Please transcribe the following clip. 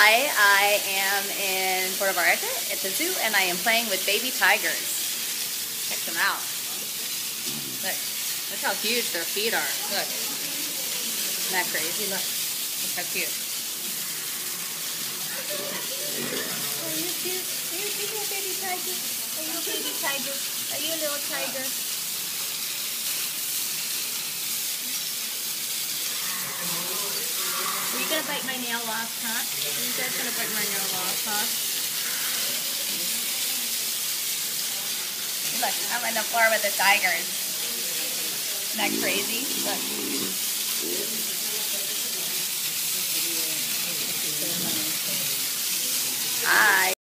Hi, I am in Puerto Vallarta at the zoo and I am playing with baby tigers. Check them out. Look how huge their feet are. Look. Isn't that crazy? Look how cute. Are you cute? Are you cute, little baby tiger? Are you a baby tiger? Are you a little tiger? Are you gonna bite my nail off, huh? Are you guys gonna bite my nail off, huh? Look, I'm on the floor with the tigers. Isn't that crazy? Look. Hi.